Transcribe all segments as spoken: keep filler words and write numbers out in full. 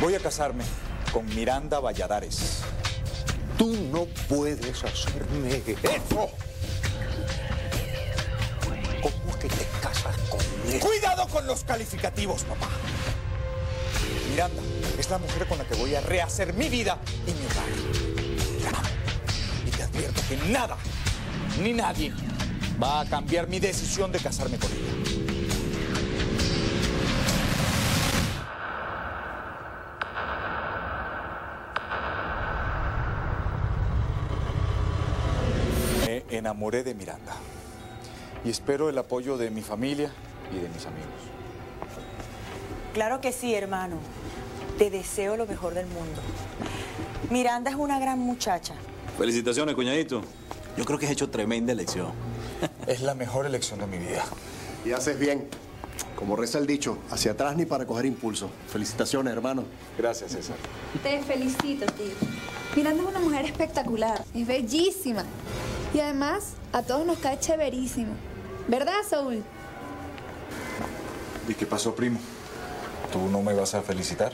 Voy a casarme con Miranda Valladares. Tú no puedes hacerme eso. ¿Cómo es que te casas con él? ¡Cuidado con los calificativos, papá! Miranda es la mujer con la que voy a rehacer mi vida y mi hogar. Y te advierto que nada, ni nadie, va a cambiar mi decisión de casarme con ella. Me enamoré de Miranda y espero el apoyo de mi familia y de mis amigos. Claro que sí, hermano. Te deseo lo mejor del mundo. Miranda es una gran muchacha. Felicitaciones, cuñadito. Yo creo que has hecho tremenda elección. Es la mejor elección de mi vida. Y haces bien. Como reza el dicho, hacia atrás ni para coger impulso. Felicitaciones, hermano. Gracias, César. Te felicito, tío. Miranda es una mujer espectacular. Es bellísima. Y además, a todos nos cae chéverísimo. ¿Verdad, Saúl? ¿Y qué pasó, primo? ¿Tú no me vas a felicitar?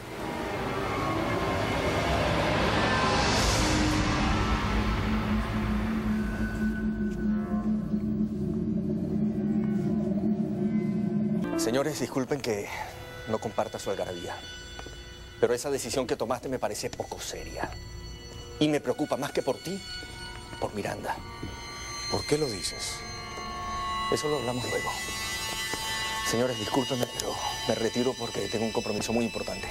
Señores, disculpen que no comparta su algarabía, pero esa decisión que tomaste me parece poco seria. Y me preocupa más que por ti, por Miranda. ¿Por qué lo dices? Eso lo hablamos luego. Señores, discúlpenme, pero me retiro porque tengo un compromiso muy importante.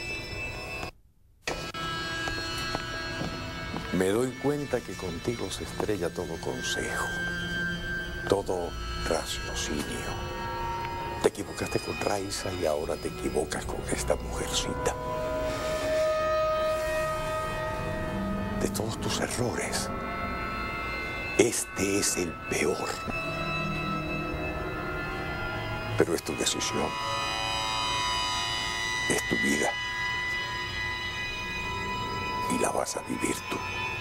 Me doy cuenta que contigo se estrella todo consejo, todo raciocinio. Te equivocaste con Raiza y ahora te equivocas con esta mujercita. De todos tus errores, este es el peor. Pero es tu decisión. Es tu vida. Y la vas a vivir tú.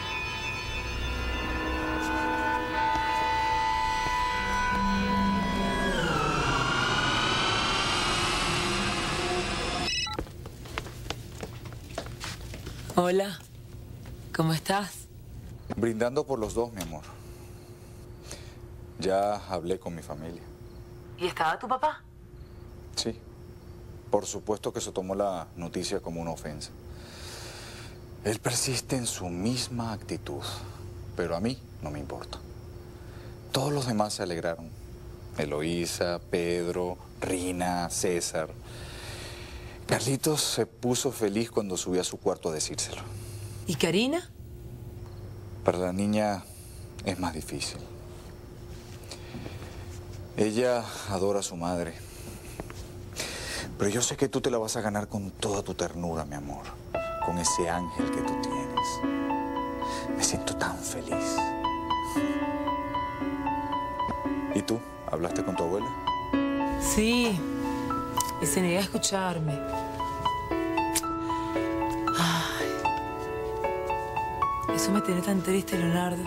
Hola, ¿cómo estás? Brindando por los dos, mi amor. Ya hablé con mi familia. ¿Y estaba tu papá? Sí. Por supuesto que se tomó la noticia como una ofensa. Él persiste en su misma actitud, pero a mí no me importa. Todos los demás se alegraron. Eloísa, Pedro, Rina, César. Carlitos se puso feliz cuando subí a su cuarto a decírselo. ¿Y Karina? Para la niña es más difícil. Ella adora a su madre. Pero yo sé que tú te la vas a ganar con toda tu ternura, mi amor. Con ese ángel que tú tienes. Me siento tan feliz. ¿Y tú? ¿Hablaste con tu abuela? Sí. Y se niega a escucharme. Ay. Eso me tiene tan triste, Leonardo.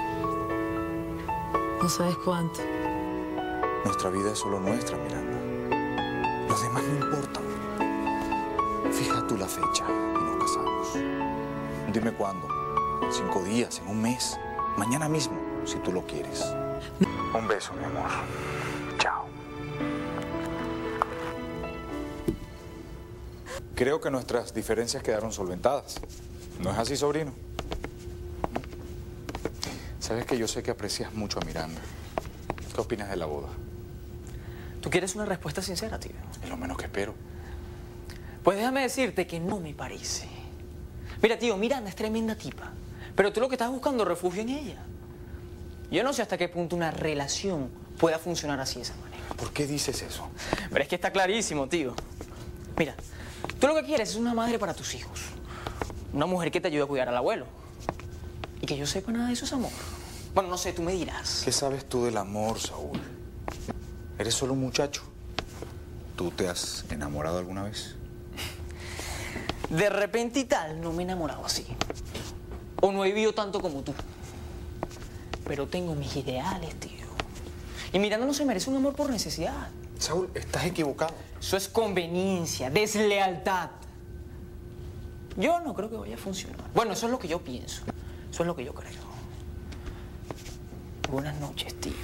No sabes cuánto. Nuestra vida es solo nuestra, Miranda. Los demás no importan. Fija tú la fecha y nos casamos. Dime cuándo. ¿En cinco días? ¿En un mes? Mañana mismo, si tú lo quieres. Un beso, mi amor. Chao. Creo que nuestras diferencias quedaron solventadas. ¿No es así, sobrino? Sabes que yo sé que aprecias mucho a Miranda. ¿Qué opinas de la boda? ¿Tú quieres una respuesta sincera, tío? Es lo menos que espero. Pues déjame decirte que no me parece. Mira, tío, Miranda es tremenda tipa. Pero tú lo que estás buscando es refugio en ella. Yo no sé hasta qué punto una relación pueda funcionar así de esa manera. ¿Por qué dices eso? Pero es que está clarísimo, tío. Mira, tú lo que quieres es una madre para tus hijos. Una mujer que te ayude a cuidar al abuelo. Y que yo sepa nada de eso es amor. Bueno, no sé, tú me dirás. ¿Qué sabes tú del amor, Saúl? Eres solo un muchacho. ¿Tú te has enamorado alguna vez? De repente y tal, no me he enamorado así. O no he vivido tanto como tú. Pero tengo mis ideales, tío. Y Miranda no se merece un amor por necesidad. Saúl, estás equivocado. Eso es conveniencia, deslealtad. Yo no creo que vaya a funcionar. Bueno, eso es lo que yo pienso. Eso es lo que yo creo. Buenas noches, tío.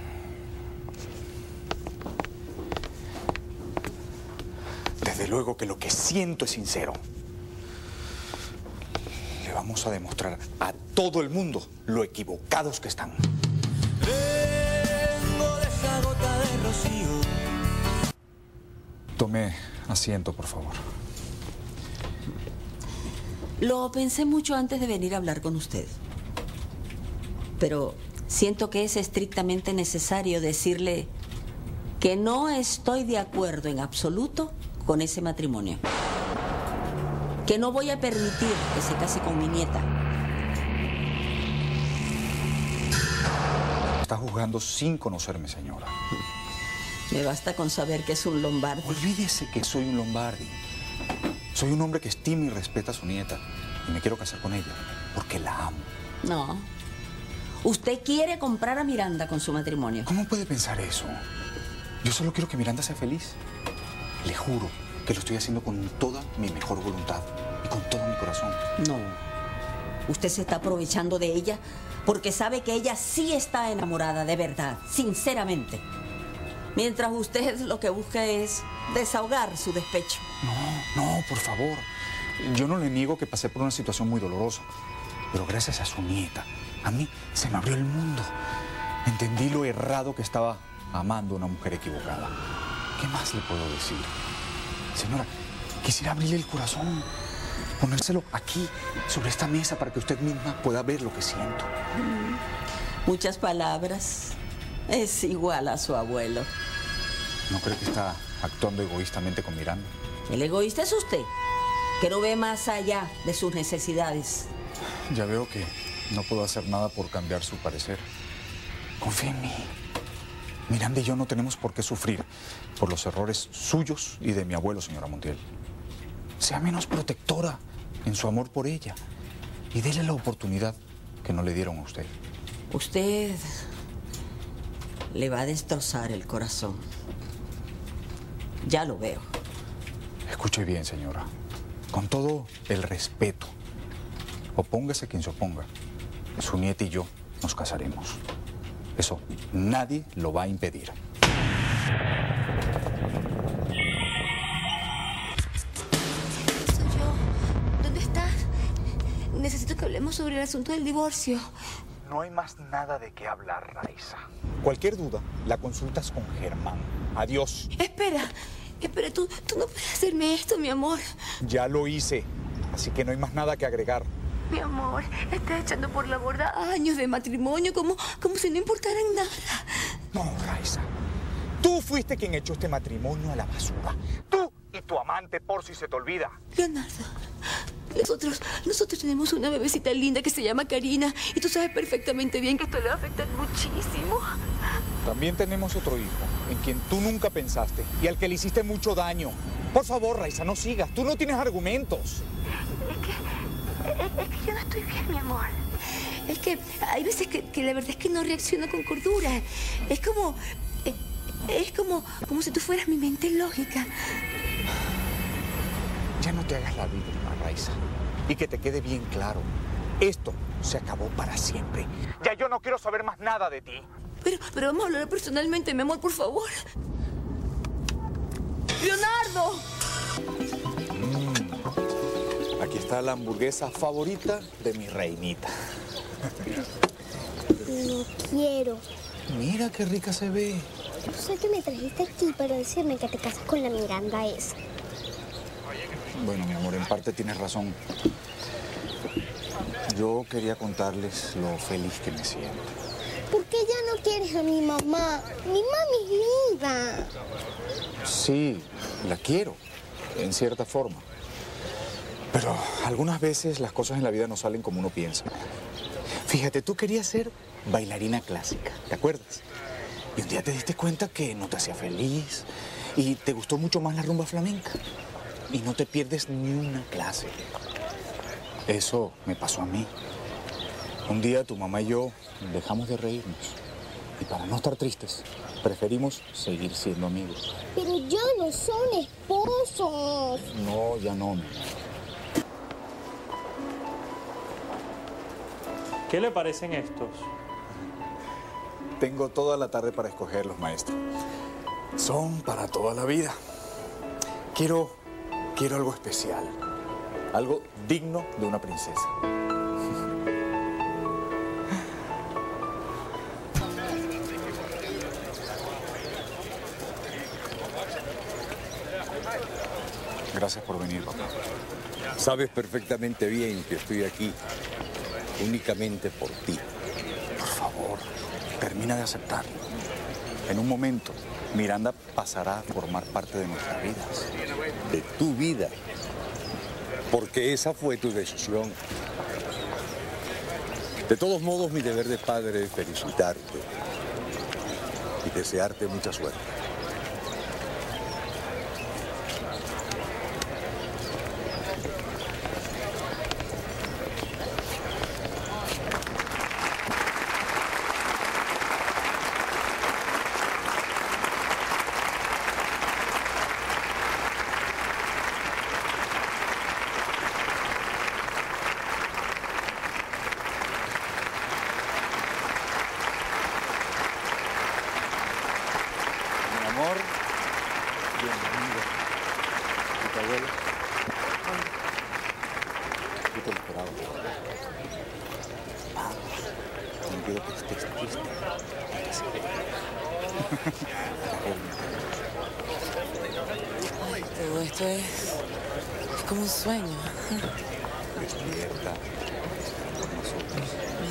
Desde luego que lo que siento es sincero. Le vamos a demostrar a todo el mundo lo equivocados que están. Vengo de esa gota de rocío. Tome asiento, por favor. Lo pensé mucho antes de venir a hablar con usted. Pero siento que es estrictamente necesario decirle que no estoy de acuerdo en absoluto con ese matrimonio. Que no voy a permitir que se case con mi nieta. Está juzgando sin conocerme, señora. Me basta con saber que es un Lombardi. Olvídese que soy un Lombardi. Soy un hombre que estima y respeta a su nieta. Y me quiero casar con ella porque la amo. No. Usted quiere comprar a Miranda con su matrimonio. ¿Cómo puede pensar eso? Yo solo quiero que Miranda sea feliz. Le juro que lo estoy haciendo con toda mi mejor voluntad y con todo mi corazón. No. Usted se está aprovechando de ella porque sabe que ella sí está enamorada de verdad, sinceramente. Mientras usted lo que busca es desahogar su despecho. No, no, por favor. Yo no le niego que pasé por una situación muy dolorosa, pero gracias a su nieta, a mí se me abrió el mundo. Entendí lo errado que estaba amando a una mujer equivocada. ¿Qué más le puedo decir? Señora, quisiera abrirle el corazón, ponérselo aquí, sobre esta mesa, para que usted misma pueda ver lo que siento. Muchas palabras. Es igual a su abuelo. ¿No cree que está actuando egoístamente con Miranda? El egoísta es usted, que no ve más allá de sus necesidades. Ya veo que no puedo hacer nada por cambiar su parecer. Confía en mí. Miranda y yo no tenemos por qué sufrir por los errores suyos y de mi abuelo, señora Montiel. Sea menos protectora en su amor por ella y déle la oportunidad que no le dieron a usted. Usted le va a destrozar el corazón. Ya lo veo. Escuche bien, señora. Con todo el respeto, opóngase quien se oponga. Su nieta y yo nos casaremos. Eso nadie lo va a impedir. Soy yo. ¿Dónde estás? Necesito que hablemos sobre el asunto del divorcio. No hay más nada de qué hablar, Raiza. Cualquier duda, la consultas con Germán. Adiós. Espera, espera, tú, tú no puedes hacerme esto, mi amor. Ya lo hice, así que no hay más nada que agregar. Mi amor, estás echando por la borda años de matrimonio como, como si no importaran nada. No, Raiza. Tú fuiste quien echó este matrimonio a la basura. Tú y tu amante, por si se te olvida. Leonardo, nosotros, nosotros tenemos una bebecita linda que se llama Karina y tú sabes perfectamente bien que esto le va a afectar muchísimo. También tenemos otro hijo en quien tú nunca pensaste y al que le hiciste mucho daño. Por favor, Raiza, no sigas. Tú no tienes argumentos. Es que, es, es que yo no estoy bien, mi amor. Es que hay veces que, que la verdad es que no reacciono con cordura. Es como... Es, es como, como si tú fueras mi mente lógica. Ya no te hagas la víctima, Raiza. Y que te quede bien claro. Esto se acabó para siempre. Ya yo no quiero saber más nada de ti. Pero, pero vamos a hablar personalmente, mi amor, por favor. ¡Leonardo! Mm. Aquí está la hamburguesa favorita de mi reinita. No quiero. Mira qué rica se ve. Yo sé que me trajiste aquí para decirme que te casas con la Miranda esa. Bueno, mi amor, en parte tienes razón. Yo quería contarles lo feliz que me siento. ¿Por qué ya no quieres a mi mamá? Mi mami es linda. Sí, la quiero, en cierta forma. Pero algunas veces las cosas en la vida no salen como uno piensa. Fíjate, tú querías ser bailarina clásica, ¿te acuerdas? Y un día te diste cuenta que no te hacía feliz y te gustó mucho más la rumba flamenca. Y no te pierdes ni una clase. Eso me pasó a mí. Un día tu mamá y yo dejamos de reírnos. Y para no estar tristes, preferimos seguir siendo amigos. Pero ya no son esposos. No, ya no, mi amor. ¿Qué le parecen estos? Tengo toda la tarde para escogerlos, maestro. Son para toda la vida. Quiero, quiero algo especial. Algo digno de una princesa. Gracias por venir, papá. Sabes perfectamente bien que estoy aquí únicamente por ti. Por favor, termina de aceptarlo. En un momento, Miranda pasará a formar parte de nuestras vidas. De tu vida. Porque esa fue tu decisión. De todos modos, mi deber de padre es felicitarte y desearte mucha suerte. Amor, bienvenido. ¿Y tu abuelo? Yo te lo esperaba. Vamos, no quiero que estés triste. Ay, todo esto es, es como un sueño. Despierta. Por nosotros.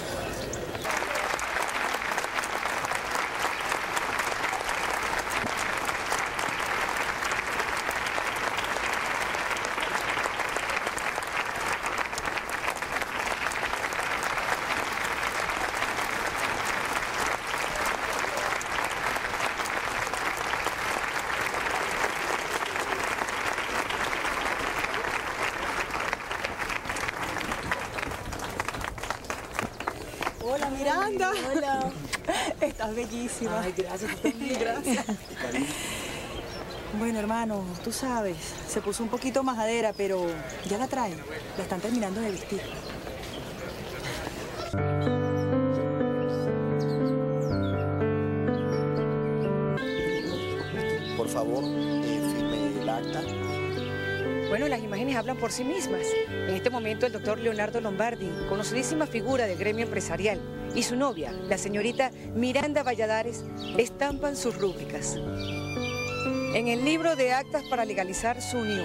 Hola, Miranda. Hola. Estás bellísima. Ay, gracias. Gracias. Bueno, hermano, tú sabes, se puso un poquito majadera, pero ya la traen. La están terminando de vestir. Por favor, eh, firme el acta. Bueno, las imágenes hablan por sí mismas. En este momento el doctor Leonardo Lombardi, conocidísima figura del gremio empresarial, y su novia, la señorita Miranda Valladares, estampan sus rúbricas en el libro de actas para legalizar su unión.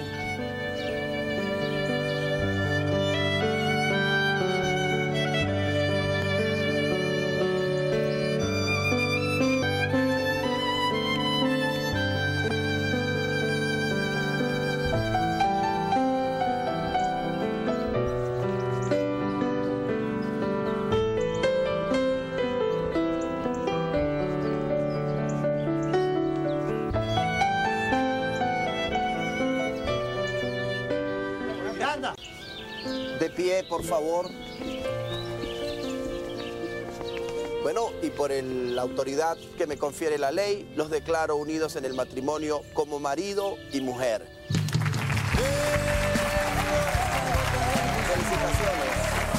De pie, por favor. Bueno, y por el- la autoridad que me confiere la ley, los declaro unidos en el matrimonio como marido y mujer. Felicitaciones.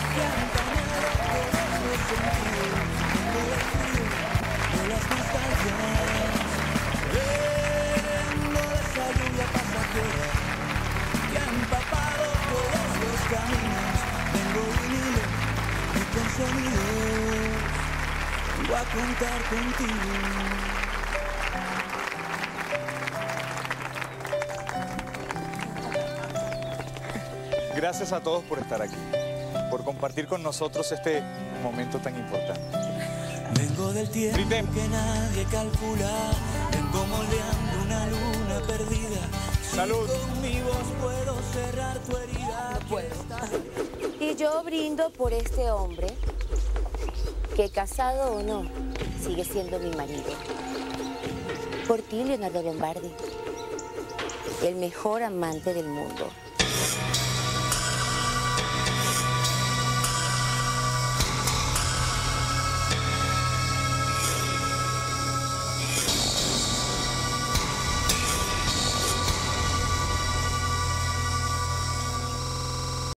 Que ha empapado todos los caminos. Tengo vinilo y con sonidos voy a contar contigo. Gracias a todos por estar aquí, por compartir con nosotros este momento tan importante. Vengo del tiempo que nadie calcula. Vengo moldeando una luna perdida. Salud. Si con mi voz puedo cerrar tu herida. No puedo. Y yo brindo por este hombre que, casado o no, sigue siendo mi marido. Por ti, Leonardo Lombardi, el mejor amante del mundo.